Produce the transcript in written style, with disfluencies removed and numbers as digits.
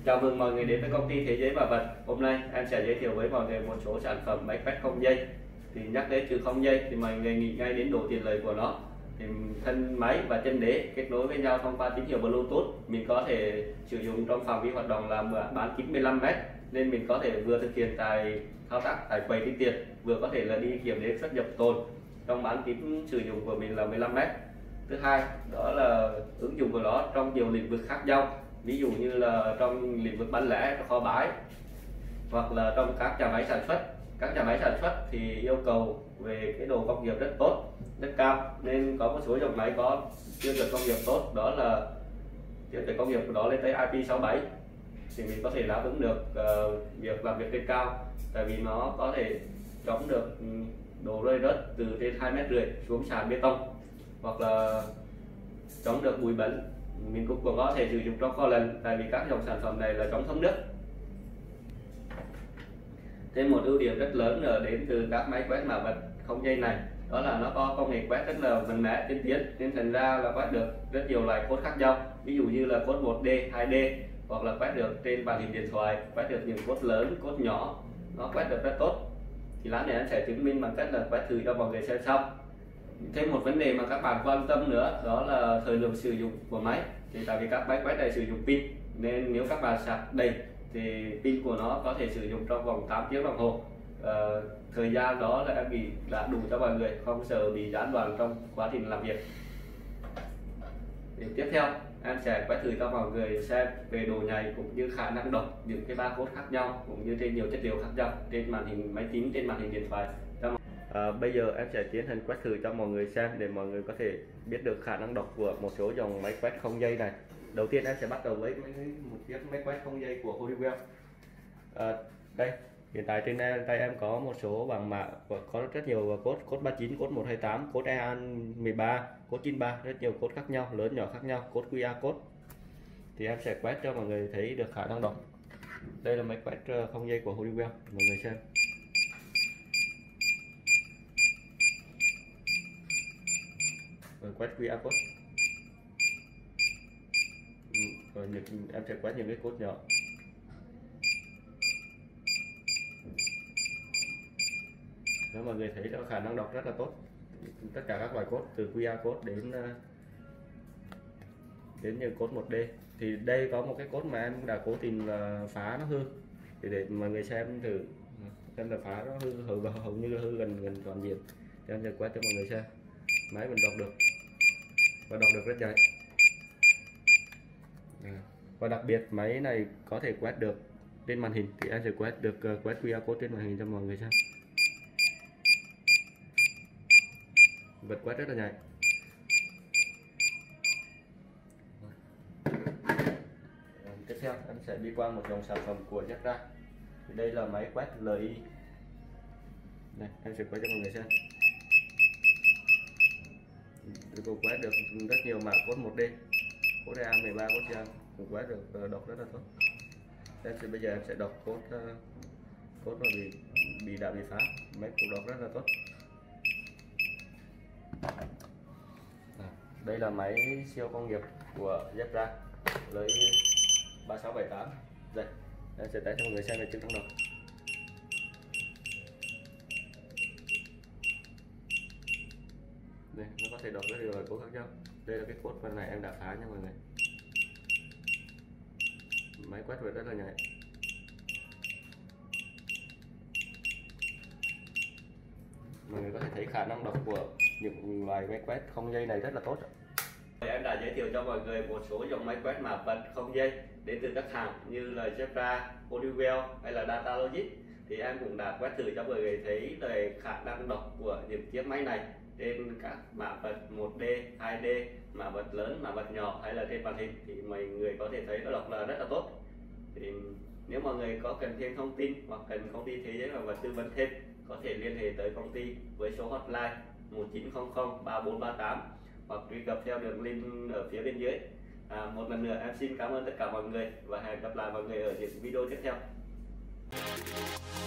Chào mừng mọi người đến với công ty Thế Giới Bảo Vật. Hôm nay em sẽ giới thiệu với mọi người một số sản phẩm máy quét không dây. Thì nhắc đến chữ không dây thì mọi người nghĩ ngay đến độ tiện lợi của nó. Thì thân máy và chân đế kết nối với nhau thông qua tín hiệu Bluetooth. Mình có thể sử dụng trong phạm vi hoạt động là bán kính 15m, nên mình có thể vừa thực hiện thao tác tại quầy tính tiền, vừa có thể là đi kiểm đếm xuất nhập tồn trong bán kính sử dụng của mình là 15m. Thứ hai đó là ứng dụng của nó trong nhiều lĩnh vực khác nhau, ví dụ như là trong lĩnh vực bán lẻ, kho bãi, hoặc là trong các nhà máy sản xuất. Các nhà máy sản xuất thì yêu cầu về cái độ công nghiệp rất tốt, rất cao, nên có một số dòng máy có tiêu chuẩn công nghiệp tốt, đó là tiêu chuẩn công nghiệp của nó lên tới IP67, thì mình có thể đáp ứng được việc làm việc trên cao, tại vì nó có thể chống được độ rơi rớt từ trên 2,5 m xuống sàn bê tông, hoặc là chống được bụi bẩn. Mình cũng có thể sử dụng trong kho lạnh, tại vì các dòng sản phẩm này là chống thấm nước. Thêm một ưu điểm rất lớn là đến từ các máy quét mã vạch không dây này, đó là nó có công nghệ quét rất là mạnh mẽ tiên tiến, nên thành ra là quét được rất nhiều loại code khác nhau, ví dụ như là code 1D, 2D, hoặc là quét được trên màn hình điện thoại, quét được những code lớn, code nhỏ, nó quét được rất tốt. Thì lát này anh sẽ chứng minh bằng cách là quét thử cho mọi người xem sau. Thêm một vấn đề mà các bạn quan tâm nữa, đó là thời lượng sử dụng của máy. Thì tại vì các máy quét này sử dụng pin, nên nếu các bạn sạc đầy thì pin của nó có thể sử dụng trong vòng 8 tiếng đồng hồ. Thời gian đó là em nghĩ là đủ cho mọi người, không sợ bị gián đoạn trong quá trình làm việc. Thì tiếp theo em sẽ quét thử cho mọi người xem về độ nhạy cũng như khả năng đọc những cái barcode khác nhau, cũng như trên nhiều chất liệu khác nhau trên màn hình máy tính, trên màn hình điện thoại. Bây giờ em sẽ tiến hành quét thử cho mọi người xem, để mọi người có thể biết được khả năng đọc của một số dòng máy quét không dây này. Đầu tiên em sẽ bắt đầu với một chiếc máy quét không dây của Honeywell. Đây, hiện tại trên tay em có một số bảng mã, có rất nhiều code: code 39, code 128, code EAN 13, code 93, rất nhiều code khác nhau, lớn nhỏ khác nhau, code QR code. Thì em sẽ quét cho mọi người thấy được khả năng đọc. Đây là máy quét không dây của Honeywell, mọi người xem. Rồi quét QR code. Rồi em sẽ quét những cái code nhỏ. Nếu mọi người thấy đó, khả năng đọc rất là tốt. Tất cả các loại code từ QR code đến như code 1D. Thì đây có một cái code mà em đã cố tình là phá nó hư, thì để mọi người xem thử xem là phá nó hư, hầu như là hư gần toàn diện. Thì em sẽ quét cho mọi người xem. Máy mình đọc được và đọc được rất nhanh. Và đặc biệt máy này có thể quét được trên màn hình, thì em sẽ quét được quét QR code trên màn hình cho mọi người xem. Vật quét rất là nhạy. Tiếp theo em sẽ đi qua một dòng sản phẩm của Zebra. Thì đây là máy quét LI. Đây, em sẽ quét cho mọi người xem. Tôi quét được rất nhiều mã code 1D, code EAN13, code EAN cũng quét được, đọc rất là tốt. Bây giờ em sẽ đọc code mà đã bị phá, máy cũng đọc rất là tốt. Đây là máy siêu công nghiệp của Zebra với 3678. Đây, em sẽ test cho mọi người xem về chức năng đọc. Đây, nó có thể đọc rất nhiều loại code khác nhau. Đây là cái code phần này em đã phá nha mọi người. Máy quét rất là nhạy. Mọi người có thể thấy khả năng đọc của những loại máy quét không dây này rất là tốt. Em đã giới thiệu cho mọi người một số dòng máy quét mã vạch không dây đến từ các hãng như là Zebra, Honeywell hay là Datalogic. Thì em cũng đã quét thử cho mọi người thấy về khả năng đọc của những chiếc máy này trên các mã vạch 1D, 2D, mã vạch lớn, mã vạch nhỏ hay là trên màn hình, thì mọi người có thể thấy nó đọc là rất là tốt. Thì nếu mọi người có cần thêm thông tin hoặc cần công ty Thế Giới Bảo Vật tư vấn thêm, có thể liên hệ tới công ty với số hotline 1900 3438 hoặc truy cập theo đường link ở phía bên dưới. Một lần nữa em xin cảm ơn tất cả mọi người và hẹn gặp lại mọi người ở những video tiếp theo.